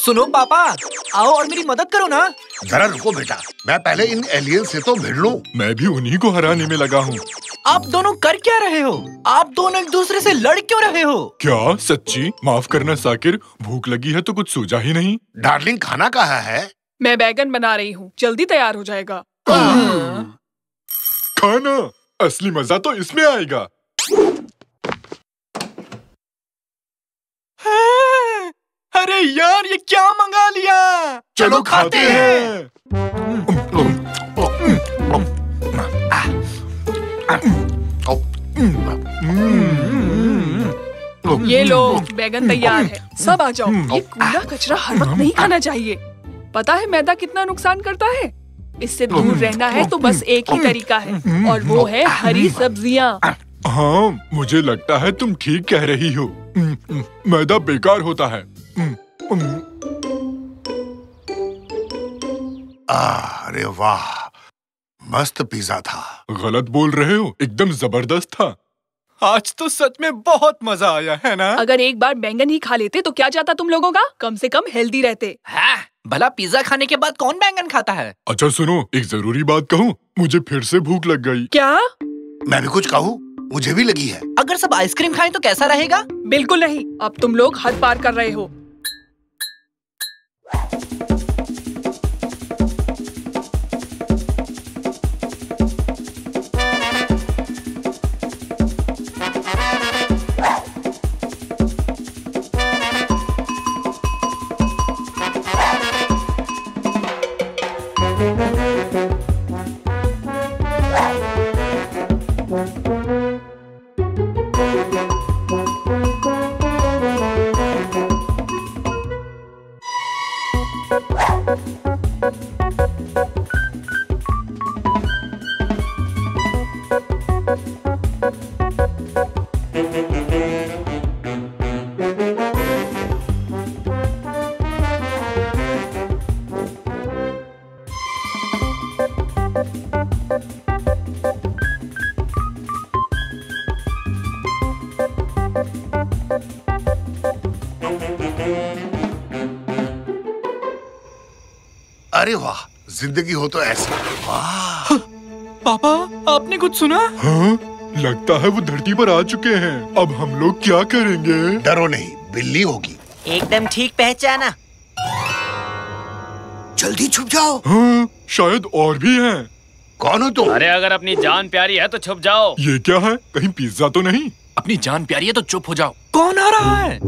सुनो पापा, आओ और मेरी मदद करो ना। जरा रुको बेटा, मैं पहले इन एलियन से तो भिड़ लूं। मैं भी उन्हीं को हराने में लगा हूँ। आप दोनों कर क्या रहे हो? आप दोनों एक दूसरे से लड़ क्यों रहे हो? क्या सच्ची? माफ करना साकिर, भूख लगी है तो कुछ सूझा ही नहीं। डार्लिंग खाना कहाँ है? मैं बैगन बना रही हूँ, जल्दी तैयार हो जाएगा। खाना असली मजा तो इसमें आएगा। अरे यार, ये क्या मंगा लिया? चलो खाते हैं। ये लो, बैगन तैयार है। सब आ जाओ। ये कूड़ा कचरा हर वक्त नहीं खाना चाहिए। पता है मैदा कितना नुकसान करता है? इससे दूर रहना है तो बस एक ही तरीका है, और वो है हरी सब्जियाँ। हाँ, मुझे लगता है तुम ठीक कह रही हो। मैदा बेकार होता है। अरे वाह, मस्त पिज्जा था। गलत बोल रहे हो, एकदम जबरदस्त था। आज तो सच में बहुत मजा आया है ना? अगर एक बार बैंगन ही खा लेते तो क्या जाता तुम लोगों का? कम से कम हेल्दी रहते। हाँ, भला पिज्जा खाने के बाद कौन बैंगन खाता है? अच्छा सुनो, एक जरूरी बात कहूँ, मुझे फिर से भूख लग गई। क्या? मैं भी कुछ कहूँ? मुझे भी लगी है। अगर सब आइसक्रीम खाएं तो कैसा रहेगा? बिल्कुल नहीं, अब तुम लोग हद पार कर रहे हो। अरे वाह, जिंदगी हो तो ऐसी। वाह पापा, आपने कुछ सुना? हाँ, लगता है वो धरती पर आ चुके हैं। अब हम लोग क्या करेंगे? डरो नहीं, बिल्ली होगी। एकदम ठीक पहचाना। जल्दी छुप जाओ। हाँ, शायद और भी हैं। कौन हो तुम? अरे अगर अपनी जान प्यारी है तो छुप जाओ। ये क्या है? कहीं पिज्जा तो नहीं? अपनी जान प्यारी है तो चुप हो जाओ। कौन आ रहा है?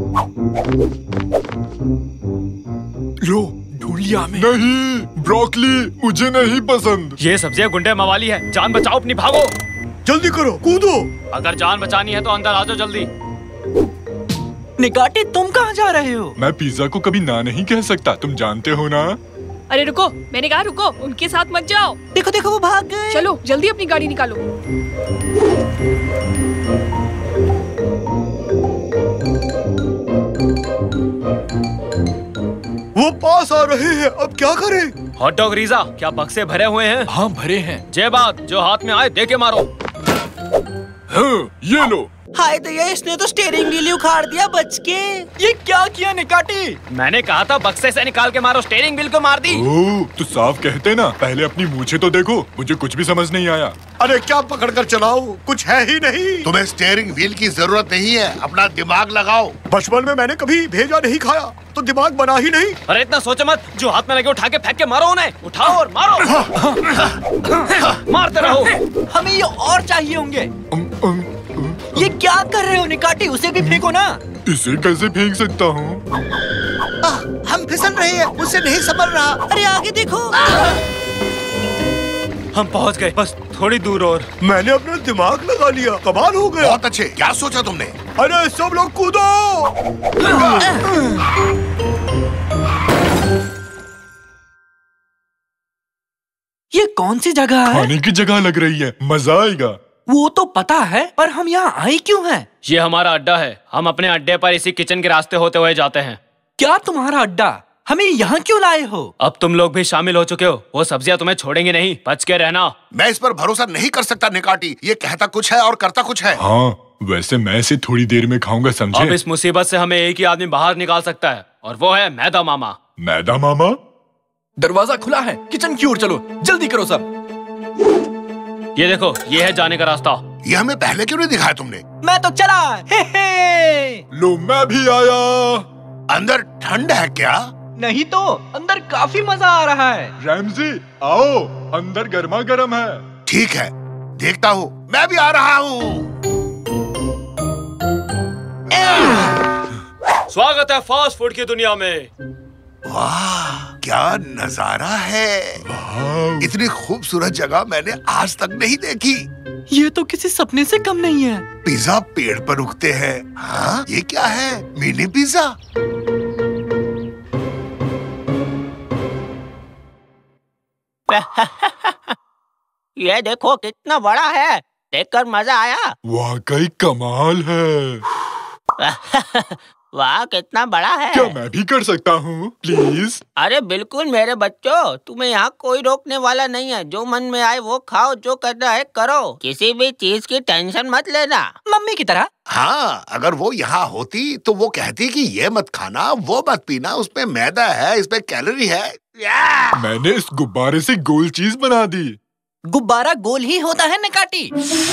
लो, ढूंढ लिया हमें। नहीं, ब्रोकली मुझे नहीं पसंद। ये सब्जियां गुंडे मवाली है। जान बचाओ अपनी, भागो। जल्दी करो, कूदो। अगर जान बचानी है तो अंदर आ जाओ जल्दी। निकाटी, तुम कहाँ जा रहे हो? मैं पिज्जा को कभी ना नहीं कह सकता, तुम जानते हो ना। अरे रुको, मैंने कहा रुको, उनके साथ मत जाओ। देखो देखो, वो भाग गए। चलो जल्दी अपनी गाड़ी निकालो। वो पास आ रहे हैं, अब क्या करें? हॉट डॉग रीजा, क्या बक्से भरे हुए हैं? हाँ, भरे हैं। जय बात, जो हाथ में आए दे के मारो। हाँ, ये लो। हाय दया, इसने तो स्टीयरिंग व्हील उखाड़ दिया बच के। ये क्या किया निकाटी? मैंने कहा था बक्से से निकाल के मारो, स्टीयरिंग व्हील को मार दी। ओह, तो साफ कहते ना, पहले अपनी मूछें तो देखो। मुझे कुछ भी समझ नहीं आया। अरे क्या पकड़ कर चलाओ, कुछ है ही नहीं। तुम्हें स्टीयरिंग व्हील की जरूरत नहीं है, अपना दिमाग लगाओ। बचपन में मैंने कभी भेजा नहीं खाया, तो दिमाग बना ही नहीं। अरे इतना सोचो मत, जो हाथ में लगे उठा के फेंक के मारो उन्हें। उठाओ और मारो। मारते रहो। हमें ये और चाहिए होंगे। ये क्या कर रहे हो निकाटी? उसे भी फेंको ना। इसे कैसे फेंक सकता हूँ? हम फिसल रहे हैं, मुझसे नहीं संभल रहा। अरे आगे देखो। हम पहुंच गए, बस थोड़ी दूर और। मैंने अपना दिमाग लगा लिया, कमाल हो गया। बहुत अच्छे, क्या सोचा तुमने? अरे सब लोग कूदो। ये कौन सी जगह है? खाने की जगह लग रही है, मजा आएगा। वो तो पता है, पर हम यहाँ आए क्यों हैं? ये हमारा अड्डा है। हम अपने अड्डे पर इसी किचन के रास्ते होते हुए जाते हैं। क्या तुम्हारा अड्डा? हमें यहाँ क्यों लाए हो? अब तुम लोग भी शामिल हो चुके हो, वो सब्जियां तुम्हें छोड़ेंगी नहीं, बच के रहना। मैं इस पर भरोसा नहीं कर सकता निकाटी, ये कहता कुछ है और करता कुछ है। हाँ, वैसे मैं इसे थोड़ी देर में खाऊंगा, समझे? अब इस मुसीबत से हमें एक ही आदमी बाहर निकाल सकता है, और वो है मैदा मामा। मैदा मामा, दरवाजा खुला है, किचन की ओर चलो, जल्दी करो सब। ये देखो, ये है जाने का रास्ता। ये हमें पहले क्यों नहीं दिखाया तुमने? मैं तो चला। हे हे। लो मैं भी आया। अंदर ठंड है क्या? नहीं तो अंदर काफी मजा आ रहा है। रैमजी आओ, अंदर गर्मा गर्म है। ठीक है, देखता हूँ। मैं भी आ रहा हूँ। स्वागत है फास्ट फूड की दुनिया में। वाह, क्या नजारा है। इतनी खूबसूरत जगह मैंने आज तक नहीं देखी। ये तो किसी सपने से कम नहीं है। पिज्जा पेड़ पर उगते हैं। हाँ, ये क्या है? Mini pizza. ये देखो कितना बड़ा है, देखकर मजा आया। वाकई कमाल है। वाह, कितना बड़ा है। क्या मैं भी कर सकता हूँ प्लीज? अरे बिल्कुल मेरे बच्चों, तुम्हें यहाँ कोई रोकने वाला नहीं है। जो मन में आए वो खाओ, जो करना है करो, किसी भी चीज की टेंशन मत लेना। मम्मी की तरह। हाँ, अगर वो यहाँ होती तो वो कहती कि ये मत खाना, वो मत पीना, उसमें मैदा है, इसमें कैलोरी है। मैंने इस गुब्बारे से गोल चीज बना दी। गुब्बारा गोल ही होता है निकाटी।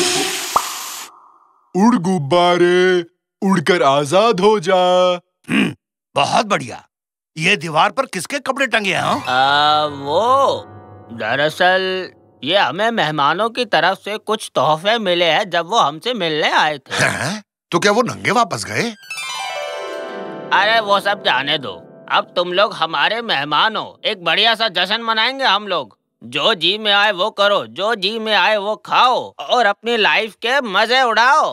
उड़ गुब्बारे, उड़कर आजाद हो जा। बहुत बढ़िया। ये दीवार पर किसके कपड़े टंगे हैं? वो दरअसल ये हमें मेहमानों की तरफ से कुछ तोहफे मिले हैं जब वो हमसे मिलने आए थे। हैं? तो क्या वो नंगे वापस गए? अरे वो सब जाने दो, अब तुम लोग हमारे मेहमान हो। एक बढ़िया सा जश्न मनाएंगे हम लोग। जो जी में आए वो करो, जो जी में आए वो खाओ और अपनी लाइफ के मजे उड़ाओ।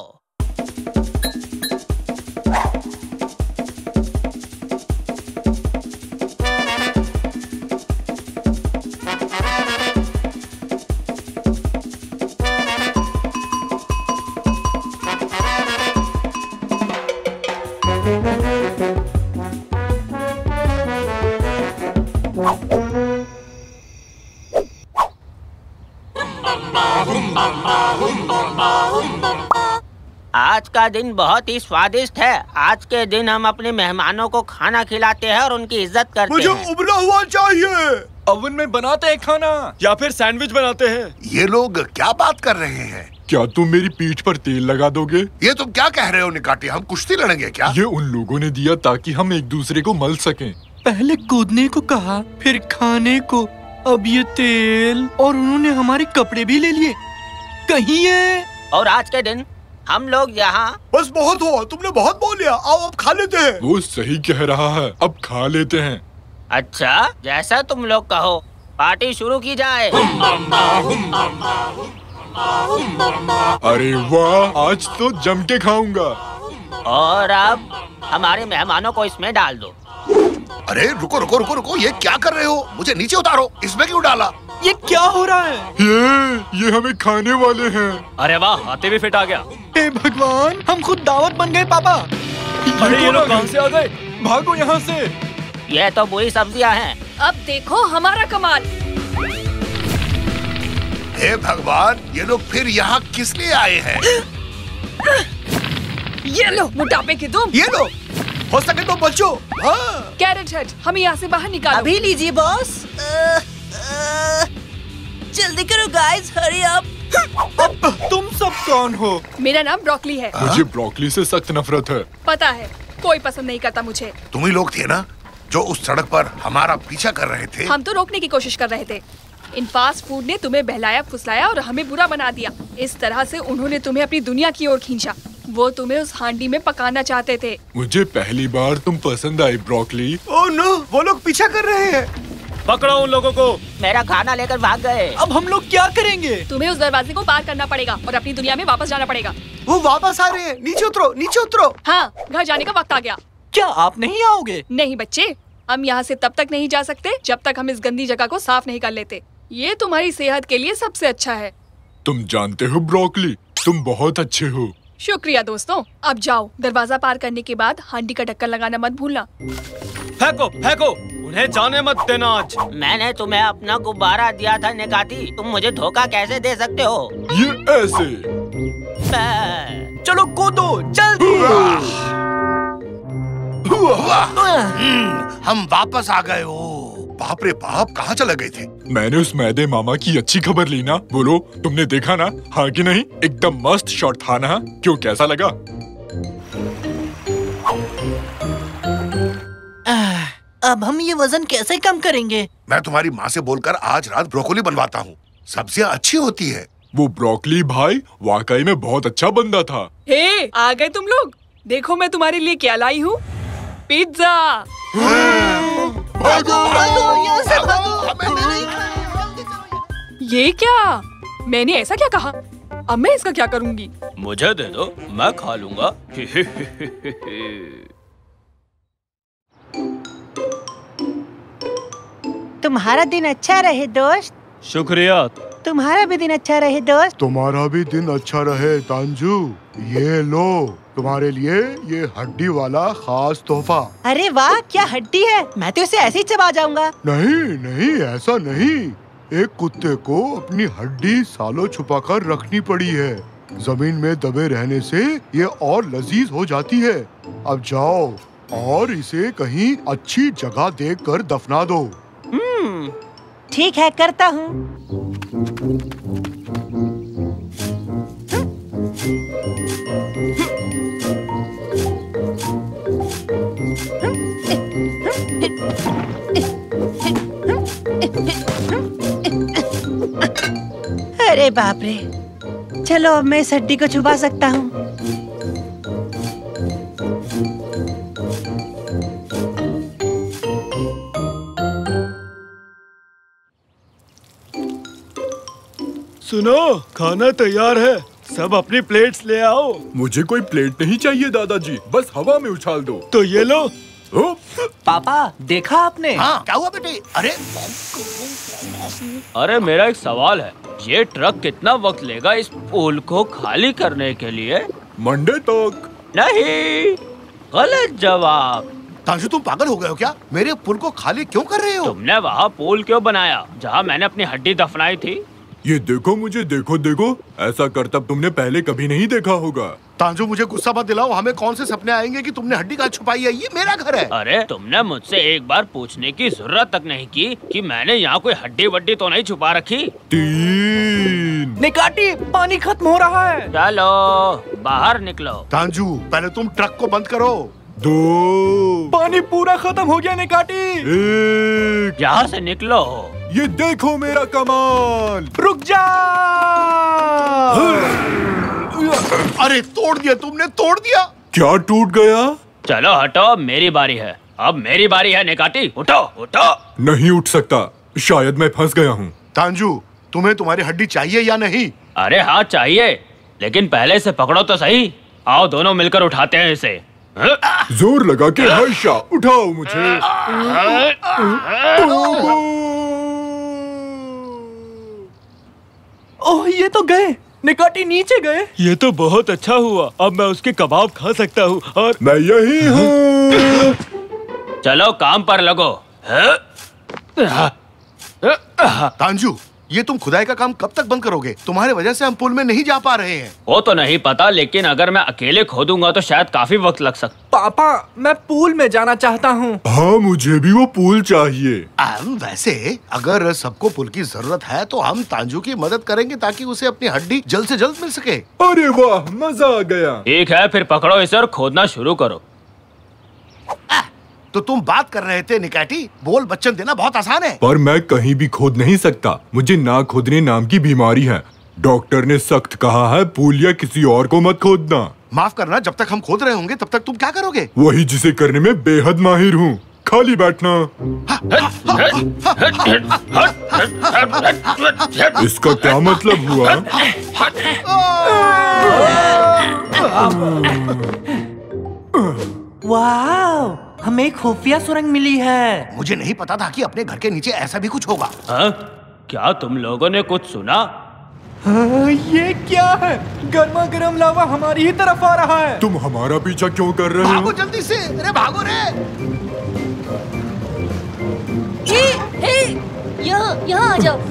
आज का दिन बहुत ही स्वादिष्ट है। आज के दिन हम अपने मेहमानों को खाना खिलाते हैं और उनकी इज्जत करते हैं। मुझे उबला हुआ चाहिए। ओवन में बनाते हैं खाना या फिर सैंडविच बनाते हैं। ये लोग क्या बात कर रहे हैं? क्या तुम मेरी पीठ पर तेल लगा दोगे? ये तुम क्या कह रहे हो निकाटी? हम कुश्ती लड़ेंगे क्या? ये उन लोगों ने दिया ताकि हम एक दूसरे को मल सकें। पहले कूदने को कहा, फिर खाने को, अब ये तेल, और उन्होंने हमारे कपड़े भी ले लिए। कहीं ये। और आज के दिन हम लोग यहाँ। बस बहुत हुआ, तुमने बहुत बोल लिया। आओ अब खा लेते हैं। वो सही कह रहा है, अब खा लेते हैं। अच्छा, जैसा तुम लोग कहो, पार्टी शुरू की जाए। अरे वाह, आज तो जम के खाऊंगा। और अब हमारे मेहमानों को इसमें डाल दो। अरे रुको रुको रुको रुको, ये क्या कर रहे हो? मुझे नीचे उतारो। इसमें क्यों डाला? ये क्या हो रहा है? ये हमें खाने वाले हैं। अरे वाह, आते भी फिट आ गया। हे भगवान, हम खुद दावत बन गए पापा। अरे ये लोग कहाँ से आ गए? भागो यहाँ से। ये तो बुरी सब्जियाँ हैं। अब देखो हमारा कमाल। हे भगवान, ये लोग फिर यहाँ किस लिए आए हैं? ये लो मोटापे के तुम। ये लो, हो सके तो बचो। हाँ। कैरेट हेड, हमें यहाँ से बाहर निकालो। अभी लीजिए बॉस। जल्दी करो गाइस, हरी अप। अब तुम सब कौन हो? मेरा नाम ब्रोकली है। मुझे ब्रोकली से सख्त नफरत है। पता है, कोई पसंद नहीं करता मुझे। तुम ही लोग थे ना जो उस सड़क पर हमारा पीछा कर रहे थे? हम तो रोकने की कोशिश कर रहे थे। इन फास्ट फूड ने तुम्हें बहलाया फुसलाया और हमें बुरा बना दिया। इस तरह से उन्होंने तुम्हें अपनी दुनिया की ओर खींचा। वो तुम्हें उस हांडी में पकाना चाहते थे। मुझे पहली बार तुम पसंद आई ब्रोकली। ओह नो, वो लोग पीछा कर रहे हैं। पकड़ो उन लोगों को। मेरा खाना लेकर भाग गए। अब हम लोग क्या करेंगे? तुम्हें उस दरवाजे को पार करना पड़ेगा और अपनी दुनिया में वापस जाना पड़ेगा। वो वापस आ रहे हैं। नीचे उतरो, नीचे उतरो। हाँ, घर जाने का वक्त आ गया। क्या आप नहीं आओगे? नहीं बच्चे, हम यहाँ से तब तक नहीं जा सकते जब तक हम इस गंदी जगह को साफ नहीं कर लेते। ये तुम्हारी सेहत के लिए सबसे अच्छा है। तुम जानते हो ब्रोकली, तुम बहुत अच्छे हो। शुक्रिया दोस्तों। अब जाओ, दरवाजा पार करने के बाद हांडी का ढक्कन लगाना मत भूलना। फेंको फेंको, उन्हें जाने मत देना आज। मैंने तुम्हें अपना गुब्बारा दिया था निकाती, तुम मुझे धोखा कैसे दे सकते हो? ये ऐसे। चलो कूदो, जल्दी। हम वापस आ गए हो। बाप रे बाप, कहाँ चले गए थे? मैंने उस मैदे मामा की अच्छी खबर ली ना। बोलो, तुमने देखा ना? हाँ कि नहीं? एकदम मस्त शॉट था ना? क्यों, कैसा लगा? अब हम ये वजन कैसे कम करेंगे? मैं तुम्हारी माँ से बोलकर आज रात ब्रोकोली बनवाता हूँ। सब्जियाँ अच्छी होती है। वो ब्रोकली भाई वाकई में बहुत अच्छा बंदा था। हे, आ गए तुम लोग। देखो मैं तुम्हारे लिए क्या लाई हूँ। पिज्जा। ये क्या? मैंने ऐसा क्या कहा? अब मैं इसका क्या करूँगी? मुझे दे दो, मैं खा लूंगा। तुम्हारा दिन अच्छा रहे दोस्त। शुक्रिया। तुम्हारा भी दिन अच्छा रहे दोस्त। तुम्हारा भी दिन अच्छा रहे तांजू। ये लो, तुम्हारे लिए ये हड्डी वाला खास तोहफा। अरे वाह, क्या हड्डी है। मैं तो इसे ऐसे ही चबा जाऊंगा। नहीं नहीं, ऐसा नहीं। एक कुत्ते को अपनी हड्डी सालों छुपाकर रखनी पड़ी है। जमीन में दबे रहने से ये और लजीज हो जाती है। अब जाओ और इसे कहीं अच्छी जगह देखकर दफना दो। ठीक है, करता हूँ। अरे बाप रे, चलो अब मैं इस हड्डी को छुपा सकता हूँ। सुनो, खाना तैयार है। सब अपनी प्लेट्स ले आओ। मुझे कोई प्लेट नहीं चाहिए दादाजी, बस हवा में उछाल दो। तो ये लो। पापा, देखा आपने? हाँ, क्या हुआ बेटे? अरे मेरा एक सवाल है, ये ट्रक कितना वक्त लेगा इस पुल को खाली करने के लिए? मंडे तक। नहीं, गलत जवाब। तांजू, तुम पागल हो गए हो क्या? मेरे पुल को खाली क्यों कर रहे हो? तुमने वहाँ पुल क्यों बनाया जहाँ मैंने अपनी हड्डी दफनाई थी? ये देखो मुझे, देखो देखो, ऐसा करतब तुमने पहले कभी नहीं देखा होगा। तांजू, मुझे गुस्सा मत दिलाओ। हमें कौन से सपने आएंगे कि तुमने हड्डी कहाँ छुपाई है? ये मेरा घर है। अरे तुमने मुझसे एक बार पूछने की जरूरत तक नहीं की कि मैंने यहाँ कोई हड्डी वड्डी तो नहीं छुपा रखी। 3 निकाटी, पानी खत्म हो रहा है। चलो बाहर निकलो। तांजू, पहले तुम ट्रक को बंद करो। 2 पानी पूरा खत्म हो गया निकाटी। 1 यहाँ से निकलो। ये देखो मेरा कमाल। रुक जा। अरे तोड़ दिया तुमने, तोड़ दिया। क्या टूट गया? चलो हटो, मेरी बारी है। अब मेरी बारी है निकाटी, उठो उठो। नहीं उठ सकता, शायद मैं फंस गया हूँ। तांजू, तुम्हें तुम्हारी हड्डी चाहिए या नहीं? अरे हाँ चाहिए, लेकिन पहले से पकड़ो तो सही। आओ दोनों मिलकर उठाते हैं इसे। जोर लगा के हर्षा, उठाओ मुझे। ओह, ये तो गए। निकाटी नीचे गए। ये तो बहुत अच्छा हुआ, अब मैं उसके कबाब खा सकता हूँ। और मैं यही हूँ। चलो काम पर लगो। तांजू, ये तुम खुदाई का काम कब तक बंद करोगे? तुम्हारे वजह से हम पुल में नहीं जा पा रहे हैं। वो तो नहीं पता, लेकिन अगर मैं अकेले खोदूंगा तो शायद काफी वक्त लग सकता। पापा, मैं पूल में जाना चाहता हूँ। हाँ, मुझे भी वो पूल चाहिए। वैसे अगर सबको पुल की जरूरत है तो हम तांजू की मदद करेंगे ताकि उसे अपनी हड्डी जल्द से जल्द मिल सके। अरे वाह, मजा आ गया। ठीक है, फिर पकड़ो इसे और खोदना शुरू करो। तो तुम बात कर रहे थे निकाटी, बोल बच्चन देना बहुत आसान है। पर मैं कहीं भी खोद नहीं सकता, मुझे ना खोदने नाम की बीमारी है। डॉक्टर ने सख्त कहा है पूल या किसी और को मत खोदना। माफ करना, जब तक हम खोद रहे होंगे तब तक तुम क्या करोगे? वही जिसे करने में बेहद माहिर हूँ, खाली बैठना। इसका क्या मतलब हुआ? वाह, हमें खुफिया सुरंग मिली है। मुझे नहीं पता था कि अपने घर के नीचे ऐसा भी कुछ होगा। हाँ? क्या तुम लोगों ने कुछ सुना? हाँ, ये क्या है? गर्मा गर्म लावा हमारी ही तरफ आ रहा है। तुम हमारा पीछा क्यों कर रहे हो? भागो जल्दी से, अरे भागो रे। यहाँ आ जाओ।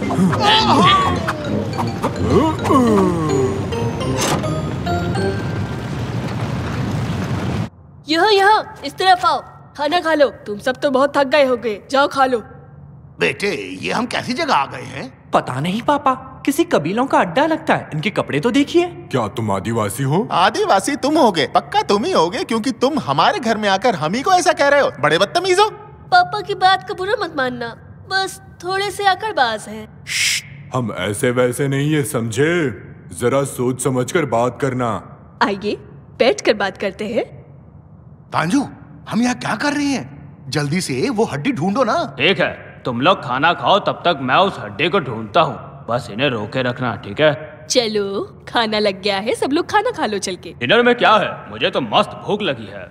यहाँ इस तरफ आओ। खाना खा लो। तुम सब तो बहुत थक गए होगे, जाओ खा लो। बेटे, ये हम कैसी जगह आ गए हैं? पता नहीं पापा, किसी कबीलों का अड्डा लगता है। इनके कपड़े तो देखिए। क्या तुम आदिवासी हो? आदिवासी तुम होगे, पक्का तुम ही होगे, क्योंकि तुम हमारे घर में आकर हम ही को ऐसा कह रहे हो। बड़े बदतमीज हो। पापा की बात का बुरा मत मानना, बस थोड़े से अकड़बाज हैं। हम ऐसे वैसे नहीं है, समझे? जरा सोच समझकर बात करना। आइए बैठकर बात करते हैं। तांजू, हम यहाँ क्या कर रहे हैं? जल्दी से वो हड्डी ढूंढो ना। ठीक है, तुम लोग खाना खाओ, तब तक मैं उस हड्डी को ढूंढता हूँ। बस इन्हें रोके रखना, ठीक है? चलो, खाना लग गया है, सब लोग खाना खा लो चल के। डिनर में क्या है? मुझे तो मस्त भूख लगी है।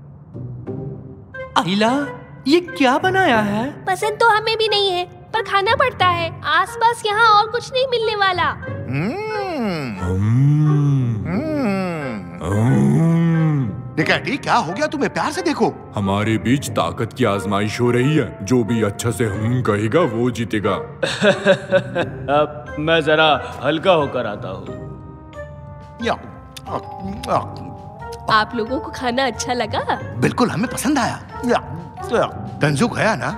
आइला, ये क्या बनाया है? पसंद तो हमें भी नहीं है, पर खाना पड़ता है। आसपास यहाँ और कुछ नहीं मिलने वाला। निकैटी, क्या हो गया तुम्हें? प्यार से देखो। हमारे बीच ताकत की आजमाइश हो रही है। जो भी अच्छा से कहेगा वो जीतेगा। अब मैं जरा हल्का होकर आता हूँ। आप लोगों को खाना अच्छा लगा? बिल्कुल, हमें पसंद आया। तंजू गया ना?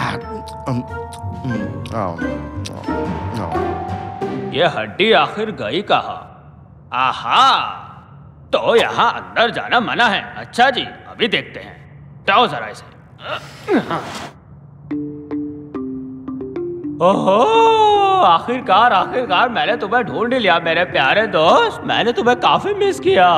ये हड्डी आखिर गई कहाँ? आहा, तो यहाँ अंदर जाना मना है। अच्छा जी, अभी देखते हैं। जाओ जरा इसे। ओहो, आखिरकार मैंने तुम्हें ढूंढ लिया मेरे प्यारे दोस्त। मैंने तुम्हें काफी मिस किया।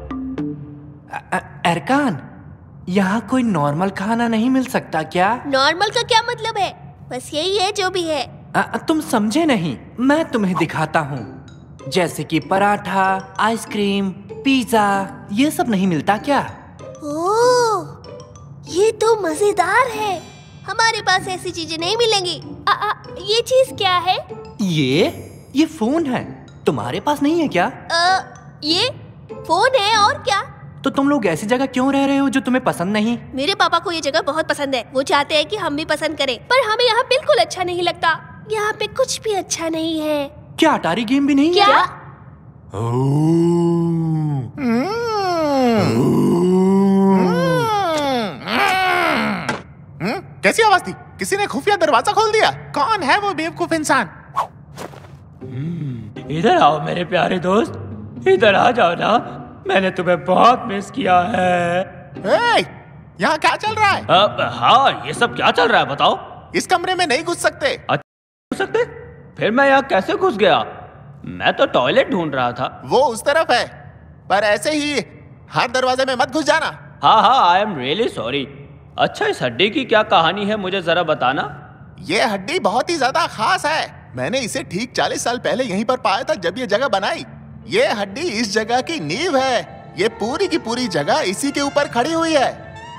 अरकान, यहाँ कोई नॉर्मल खाना नहीं मिल सकता क्या? नॉर्मल का क्या मतलब है? बस यही है जो भी है। तुम समझे नहीं, मैं तुम्हें दिखाता हूँ। जैसे कि पराठा, आइसक्रीम, पिज्जा, ये सब नहीं मिलता क्या? ओह, ये तो मजेदार है। हमारे पास ऐसी चीजें नहीं मिलेंगी। ये चीज क्या है? ये फोन है। तुम्हारे पास नहीं है क्या? ये फोन है और क्या? तो तुम लोग ऐसी जगह क्यों रह रहे हो जो तुम्हें पसंद नहीं? मेरे पापा को ये जगह बहुत पसंद है। वो चाहते हैं कि हम भी पसंद करें, पर हमें यहाँ बिल्कुल अच्छा नहीं लगता। यहाँ पे कुछ भी अच्छा नहीं है। क्या अटारी गेम भी नहीं क्या? है? कैसी आवाज थी? किसी ने खुफिया दरवाजा खोल दिया। कौन है वो बेवकूफ इंसान? इधर आओ मेरे प्यारे दोस्त, इधर आ जाओ ना। मैंने तुम्हें बहुत मिस किया है। यहाँ क्या चल रहा है? हाँ, ये सब क्या चल रहा है बताओ? इस कमरे में नहीं घुस सकते। घुस सकते? फिर मैं यहाँ कैसे घुस गया? मैं तो टॉयलेट ढूंढ रहा था। वो उस तरफ है, पर ऐसे ही हर दरवाजे में मत घुस जाना। हाँ, आई एम रियली सॉरी। अच्छा, इस हड्डी की क्या कहानी है, मुझे जरा बताना। ये हड्डी बहुत ही ज्यादा खास है। मैंने इसे ठीक 40 साल पहले यहीं पर पाया था जब ये जगह बनाई। ये हड्डी इस जगह की नींव है। ये पूरी की पूरी जगह इसी के ऊपर खड़ी हुई है।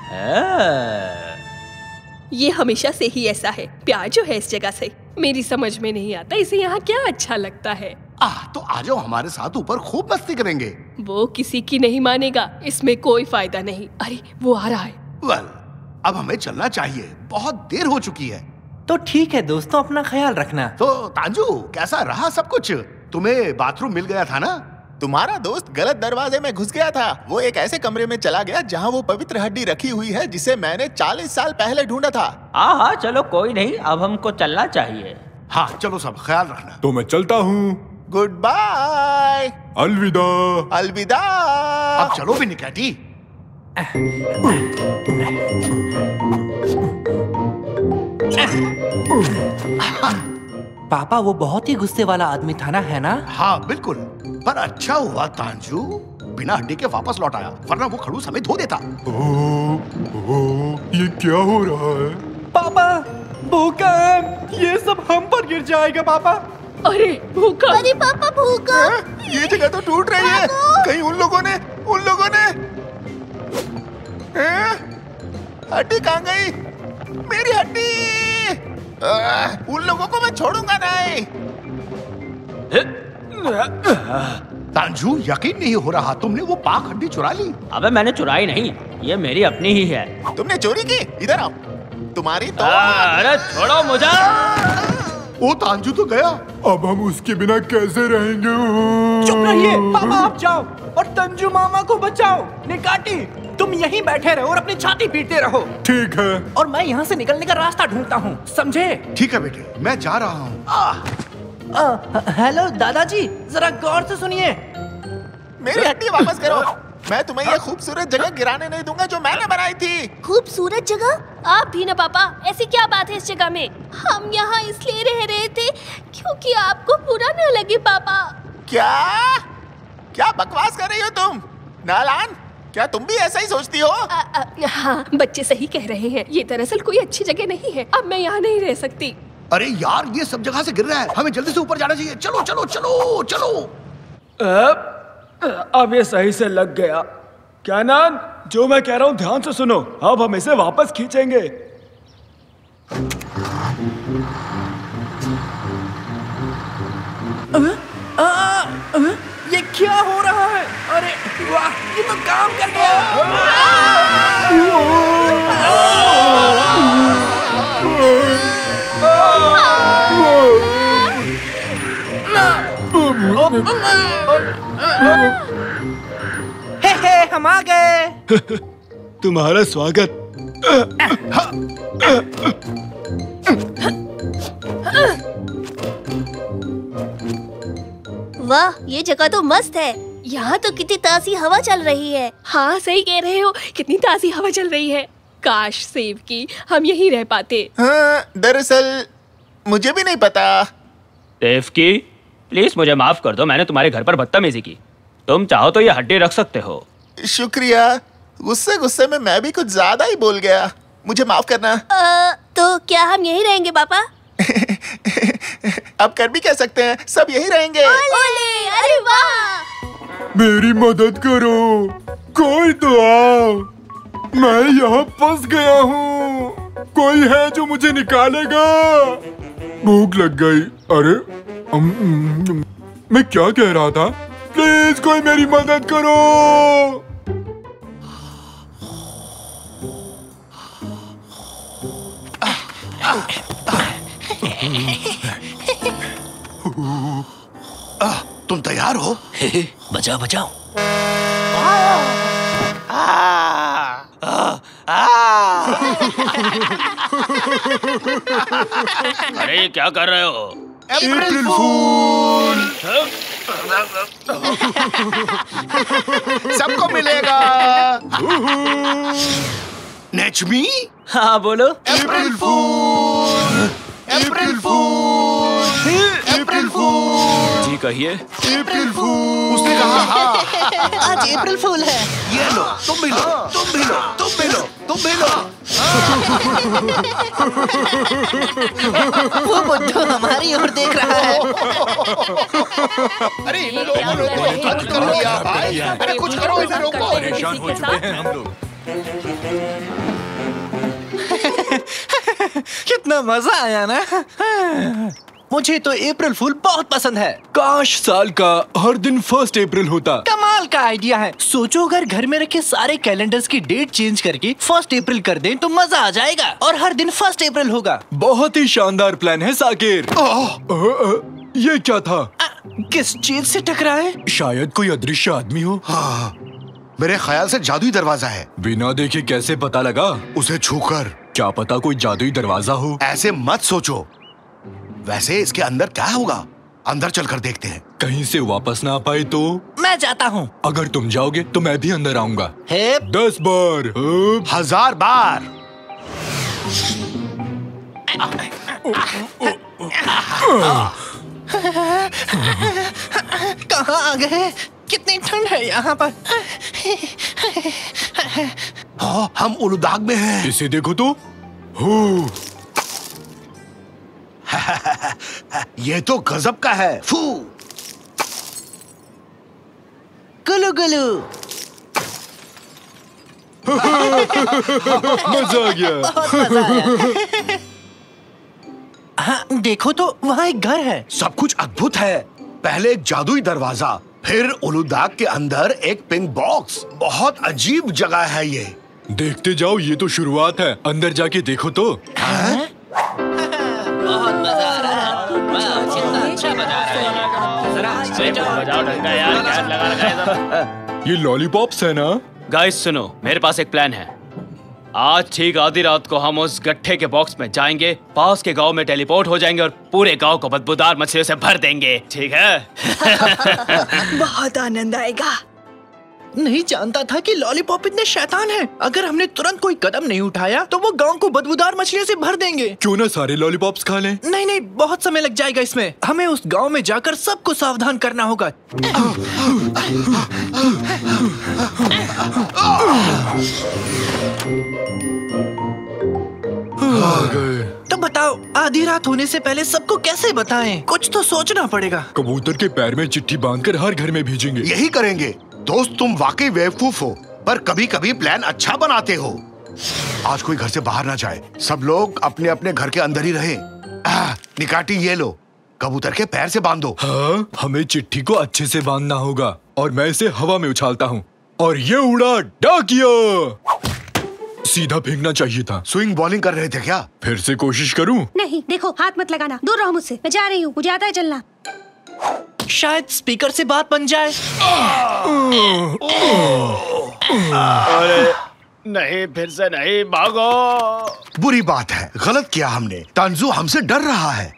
ये हमेशा से ही ऐसा है। प्यार जो है इस जगह से, मेरी समझ में नहीं आता इसे यहाँ क्या अच्छा लगता है। तो आ जाओ हमारे साथ, ऊपर खूब मस्ती करेंगे। वो किसी की नहीं मानेगा, इसमें कोई फायदा नहीं। अरे वो आ रहा है। अब हमें चलना चाहिए, बहुत देर हो चुकी है। तो ठीक है दोस्तों, अपना ख्याल रखना। तो तांजू, कैसा रहा सब कुछ? तुम्हें बाथरूम मिल गया था ना? तुम्हारा दोस्त गलत दरवाजे में घुस गया था। वो एक ऐसे कमरे में चला गया जहाँ वो पवित्र हड्डी रखी हुई है जिसे मैंने 40 साल पहले ढूंढा था। हाँ, चलो कोई नहीं, अब हमको चलना चाहिए। हाँ चलो, सब ख्याल रखना। तो मैं चलता हूँ। Good bye. अलविदा। अलविदा। अब चलो भी निकैटी। पापा, वो बहुत ही गुस्से वाला आदमी था ना, है ना? हाँ बिल्कुल, पर अच्छा हुआ तांजू बिना हड्डी के वापस लौट आया, वरना वो खड़ूस हमें धो देता। ये क्या हो रहा है? पापा, भूकंप! ये सब हम पर गिर जाएगा पापा। अरे भूकंप! अरे पापा, भूकंप! ये जगह तो टूट रही है। कहीं उन लोगों ने हड्डी कहाँ गई? मेरी हड्डी! उन लोगों को मैं छोड़ूंगा नहीं। तांजू, यकीन नहीं हो रहा, तुमने वो पाक हड्डी चुरा ली। अबे मैंने चुराई नहीं, ये मेरी अपनी ही है। तुमने चोरी की? इधर आओ। तुम्हारी तो अरे छोड़ो मुझे। वो तांजू तो गया। अब हम उसके बिना कैसे रहेंगे? चुप रहिए, पापा आप जाओ और तंजू मामा को बचाओ। निकाटी, तुम यहीं बैठे रहो और अपनी छाती पीटते रहो। ठीक है। और मैं यहाँ से निकलने का रास्ता ढूंढता हूँ, समझे? ठीक है बेटे, मैं जा रहा हूँ। हेलो दादाजी, जरा गौर से सुनिए। मेरी हड्डी वापस करो। मैं तुम्हें ये खूबसूरत जगह गिराने नहीं दूंगा जो मैंने बनाई थी। खूबसूरत जगह? आप भी ना पापा, ऐसी क्या बात है इस जगह में? हम यहाँ इसलिए रह रहे थे क्योंकि आपको बुरा न लगे पापा। क्या क्या बकवास कर रही हो तुम? नालान, क्या तुम भी ऐसा ही सोचती हो? हाँ, बच्चे सही कह रहे हैं। ये दरअसल कोई अच्छी जगह नहीं है। अब मैं यहाँ नहीं रह सकती। अरे यार, ये सब जगह से गिर रहा है, हमें जल्दी से ऊपर जाना चाहिए। चलो चलो चलो चलो। अब ये सही से लग गया। क्या नान, जो मैं कह रहा हूँ ध्यान से सुनो। अब हम इसे वापस खींचेंगे। ये क्या हो रहा है? अरे वाह, ये तो काम कर गया। हे हम आ गए। तुम्हारा स्वागत। वाह, ये जगह तो मस्त है। यहाँ तो कितनी ताज़ी हवा चल रही है। हाँ सही कह रहे हो, कितनी ताज़ी हवा चल रही है। काश सेब की हम यहीं रह पाते। हाँ, दरअसल मुझे भी नहीं पता। सेब की, प्लीज मुझे माफ कर दो, मैंने तुम्हारे घर पर बदतमीजी की। तुम चाहो तो ये हड्डी रख सकते हो। शुक्रिया। गुस्से गुस्से में मैं भी कुछ ज्यादा ही बोल गया, मुझे माफ करना। तो क्या हम यहीं रहेंगे पापा? अब कर भी कह सकते हैं, सब यहीं रहेंगे। ओले, अरे वाह! मेरी मदद करो, कोई तो आओ। मैं यहाँ फंस गया हूँ। कोई है जो मुझे निकालेगा? भूख लग गई। अरे मैं क्या कह रहा था? प्लीज कोई मेरी मदद करो। तुम तैयार हो? बचाओ बचाओ। अरे क्या कर रहे हो? अप्रैल फूल। सबको मिलेगा। नेचमी? हाँ बोलो। अप्रैल फूल, अप्रैल फूल, अप्रैल फूल। जी कहिए। अप्रैल फूल। उसने कहा हाँ। आज अप्रैल फूल है। ये लो, तुम भी लो, तुम भी लो, तुम भी लो, तुम भी लो। वो बुद्धू हमारी ओर देख रहा है। अरे इन लोगों ने तो हद कर दिया भाई। अरे कुछ करो, इन्हें रोको। परेशान हो चुके हैं हम लोग। कितना मजा आया ना। मुझे तो अप्रैल फूल बहुत पसंद है। काश साल का हर दिन 1 अप्रैल होता। कमाल का आइडिया है। सोचो अगर घर में रखे सारे कैलेंडर्स की डेट चेंज करके 1 अप्रैल कर दें तो मजा आ जाएगा और हर दिन 1 अप्रैल होगा। बहुत ही शानदार प्लान है साकिर। ये क्या था? किस चीज से टकराए? शायद कोई अदृश्य आदमी हो। हाँ, मेरे ख्याल से जादुई दरवाजा है। बिना देखे कैसे पता लगा? उसे छूकर। क्या पता कोई जादुई दरवाजा हो। ऐसे मत सोचो। वैसे इसके अंदर क्या होगा? अंदर चलकर देखते हैं। कहीं से वापस ना आ पाए तो? मैं जाता हूँ। अगर तुम जाओगे तो मैं भी अंदर आऊंगा। 10 बार, 1000 बार। कहाँ आ गए? कितनी ठंड है यहाँ पर। हाँ, हम उलुदाग में हैं। इसे देखो तो। ये तो गजब का है। फू। गुलू गुलू। मजा आ गया। बहुत मजा आया। हाँ, देखो तो वहाँ एक घर है। सब कुछ अद्भुत है। पहले एक जादुई दरवाजा, फिर उलुदाग के अंदर एक पिंक बॉक्स। बहुत अजीब जगह है ये। देखते जाओ, ये तो शुरुआत है। अंदर जाके देखो तो। बहुत मजा आ रहा है। बजाओ ढंग का यार, क्या लगा रखा है सब। ये लॉलीपॉप्स है ना? गाइस सुनो, मेरे पास एक प्लान है। आज ठीक आधी रात को हम उस गट्ठे के बॉक्स में जाएंगे, पास के गांव में टेलीपोर्ट हो जाएंगे और पूरे गांव को बदबूदार मछलियों से भर देंगे, ठीक है? बहुत आनंद आएगा। नहीं जानता था कि लॉलीपॉप इतने शैतान हैं। अगर हमने तुरंत कोई कदम नहीं उठाया तो वो गांव को बदबूदार मछलियों से भर देंगे। क्यों ना सारे लॉलीपॉप्स खा लें? नहीं नहीं, बहुत समय लग जाएगा इसमें। हमें उस गांव में जाकर सबको सावधान करना होगा। आ गए। तो बताओ, आधी रात होने से पहले सबको कैसे बताएं? कुछ तो सोचना पड़ेगा। कबूतर के पैर में चिट्ठी बांधकर हर घर में भेजेंगे। यही करेंगे। दोस्त, तुम वाकई बेवकूफ हो, पर कभी कभी प्लान अच्छा बनाते हो। आज कोई घर से बाहर ना जाए, सब लोग अपने अपने घर के अंदर ही रहे। निकाटी, ये लो, कबूतर के पैर से बांधो। हाँ, हमें चिट्ठी को अच्छे से बांधना होगा और मैं इसे हवा में उछालता हूँ और ये उड़ा डाकिया। सीधा फेंकना चाहिए था। स्विंग बॉलिंग कर रहे थे क्या? फिर से कोशिश करूं? नहीं, देखो, हाथ मत लगाना, दूर रहो मुझसे। मैं जा रही हूँ, मुझे आता है चलना। शायद स्पीकर से बात बन जाए। अरे नहीं, फिर से नहीं, भागो। बुरी बात है, गलत किया हमने। तंजू हमसे डर रहा है।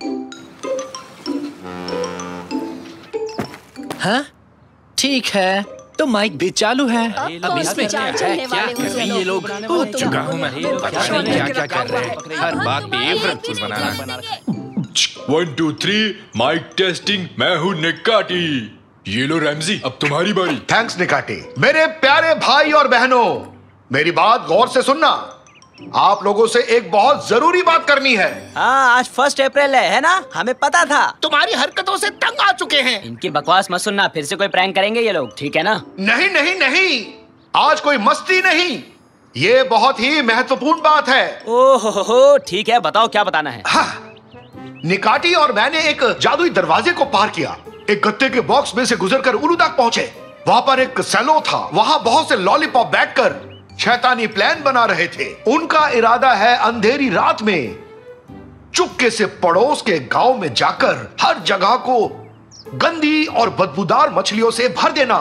हाँ, ठीक है, तो माइक भी चालू है। अब इसमें क्या है? ये लोग भूल चुका हूँ मैं। क्या कर रहे हैं? हर बात पे अप्रैल बनाना। 1 2 3 माइक टेस्टिंग। मैं हूँ निकाटी। ये लो रैमजी, अब तुम्हारी बारी। थैंक्स निकाटी। मेरे प्यारे भाई और बहनों, मेरी बात गौर से सुनना। आप लोगों से एक बहुत जरूरी बात करनी है। हाँ, आज 1 अप्रैल है ना? हमें पता था। तुम्हारी हरकतों से तंग आ चुके हैं। इनकी बकवास मत सुनना, फिर से कोई प्रैंक करेंगे ये लोग, ठीक है ना? नहीं नहीं नहीं, आज कोई मस्ती नहीं, ये बहुत ही महत्वपूर्ण बात है। ओहो, ठीक है, बताओ क्या बताना है। हाँ, निकाटी और मैंने एक जादुई दरवाजे को पार किया। एक गत्ते के बॉक्स में से गुजरकर उलूदाग पहुंचे। वहां पर एक सैलो था। वहां बहुत से लॉलीपॉप बैठकर शैतानी प्लान बना रहे थे। उनका इरादा है अंधेरी रात में चुपके से पड़ोस के गांव में जाकर हर जगह को गंदी और बदबूदार मछलियों से भर देना।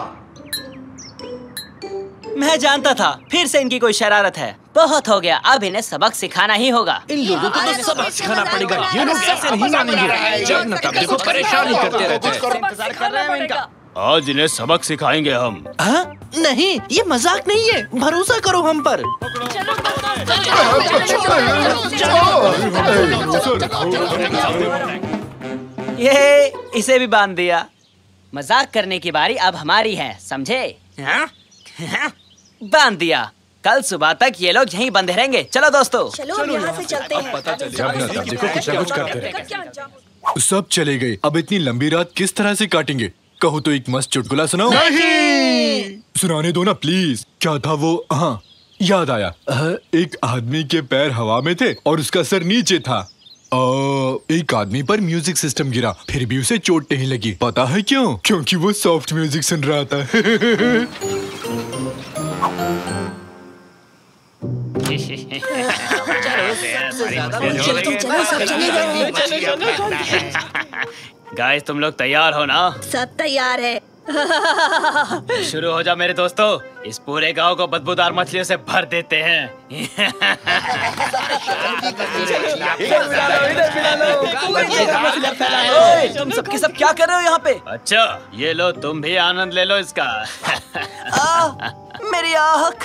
मैं जानता था, फिर से इनकी कोई शरारत है। बहुत हो गया, अब इन्हें सबक सिखाना ही होगा। इन लोगों को तो सबक सिखाना पड़ेगा। ये लोग कैसे नहीं मानेंगे? जब न तब देखो परेशान ही करते रहते हैं। इंतजार कर रहे हैं इनका। आज इन्हें सबक सिखाएंगे हम। हाँ? नहीं, ये मजाक नहीं है, भरोसा करो हम पर। ये इसे भी बांध दिया। मजाक करने की बारी अब हमारी है, समझे? बांध दिया। कल सुबह तक ये लोग यहीं बंधे रहेंगे। चलो दोस्तों, चलो यहाँ से चलते हैं। जब न तब देखो कुछ न कुछ करते रहे। सब चले गए, अब इतनी लंबी रात किस तरह से काटेंगे? कहो तो एक मस्त चुटकुला सुनाओ। नहीं, सुनाने दो ना प्लीज। क्या था वो? हाँ, याद आया। एक आदमी के पैर हवा में थे और उसका सर नीचे था। एक आदमी पर म्यूजिक सिस्टम गिरा, फिर भी उसे चोट नहीं लगी। पता है क्यों? क्योंकि वो सॉफ्ट म्यूजिक सुन रहा था। गाइस, तुम लोग तैयार हो ना? सब तैयार है। शुरू हो जाओ मेरे दोस्तों, इस पूरे गांव को बदबूदार मछलियों से भर देते हैं। तुम सबके सब क्या कर रहे हो यहाँ पे? अच्छा, ये लो, तुम भी आनंद ले लो इसका। मेरी आँख।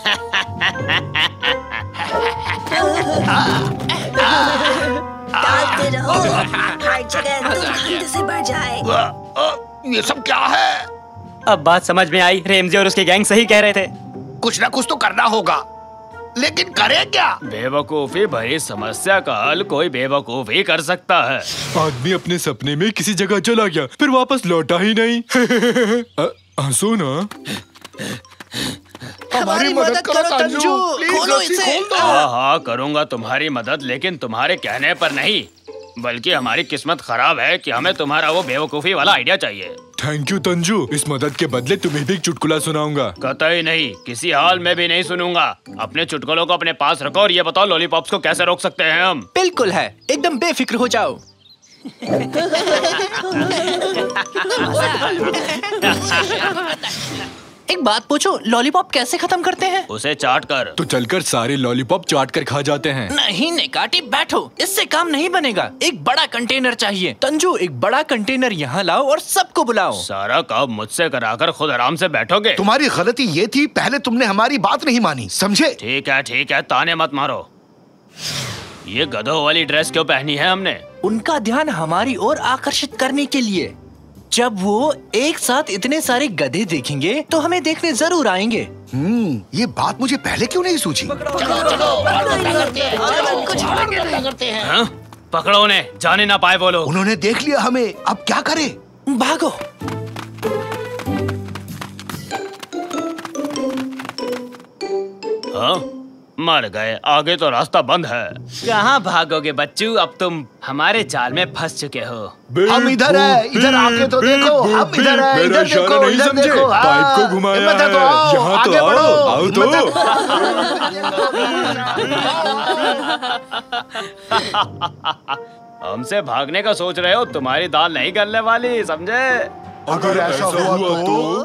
डालते रहो, हर जगह दुर्गंध से भर जाए। ये सब क्या है? अब बात समझ में आई, रेमजी और उसके गैंग सही कह रहे थे। कुछ ना कुछ तो करना होगा, लेकिन करें क्या? बेवकूफी भरी समस्या का हल कोई बेवकूफ ही कर सकता है। आदमी अपने सपने में किसी जगह चला गया, फिर वापस लौटा ही नहीं। हंसो ना। हमारी मदद करो तंजू, खोलो इसे। हाँ हाँ, करूँगा तुम्हारी मदद, लेकिन तुम्हारे कहने पर नहीं, बल्कि हमारी किस्मत खराब है कि हमें तुम्हारा वो बेवकूफी वाला आइडिया चाहिए। थैंक यू तंजू, इस मदद के बदले तुम्हें भी एक चुटकुला सुनाऊंगा। कतई नहीं, किसी हाल में भी नहीं सुनूंगा। अपने चुटकुलों को अपने पास रखो और ये बताओ लॉलीपॉप्स को कैसे रोक सकते हैं हम? बिल्कुल है, एकदम बेफिक्र हो जाओ। एक बात पूछो, लॉलीपॉप कैसे खत्म करते हैं? उसे चाट कर। तो चलकर सारे लॉलीपॉप चाट कर खा जाते हैं। नहीं निकाटी, बैठो, इससे काम नहीं बनेगा। एक बड़ा कंटेनर चाहिए। तंजू, एक बड़ा कंटेनर यहाँ लाओ और सबको बुलाओ। सारा काम मुझसे कराकर खुद आराम से बैठोगे। तुम्हारी गलती ये थी, पहले तुमने हमारी बात नहीं मानी, समझे? ठीक है, ताने मत मारो। ये गधों वाली ड्रेस क्यों पहनी है हमने? उनका ध्यान हमारी ओर आकर्षित करने के लिए। जब वो एक साथ इतने सारे गधे देखेंगे तो हमें देखने जरूर आएंगे। ये बात मुझे पहले क्यों नहीं सूझी? हाँ? पकड़ो उन्हें, जाने ना पाए वो लोग। उन्होंने देख लिया हमें, अब क्या करें? भागो। हाँ? मर गए, आगे तो रास्ता बंद है। कहाँ भागोगे बच्चू, अब तुम हमारे जाल में फंस चुके हो। हम इधर है, इधर आके तो देखो, हम इधर है, इधर देखो, इधर देखो। पाइप को घुमाया है, यहाँ तो आओ तो। हमसे भागने का सोच रहे हो, तुम्हारी दाल नहीं गलने वाली, समझे? अगर ऐसा हुआ तो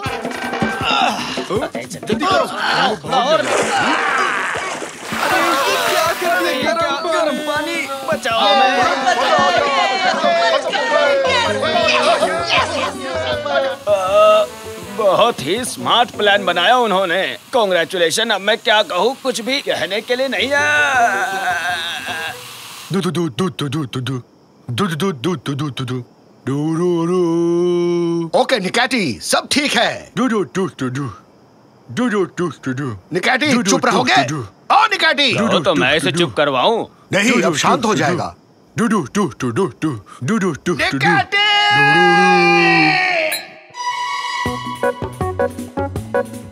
गरम पानी बचाओ। बहुत ही स्मार्ट प्लान बनाया उन्होंने। कांग्रेचुलेशन। अब मैं क्या कहूँ, कुछ भी कहने के लिए नहीं है। ओके निकाटी, सब ठीक है। निकाटी चुप रहोगे? ओ निकाटी, तो मैं इसे चुप करवाऊं? नहीं, अब शांत हो जाएगा। निकाटी!